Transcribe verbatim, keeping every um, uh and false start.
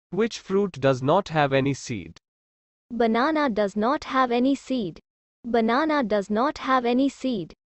Which fruit does not have any seed? Banana does not have any seed. Banana does not have any seed.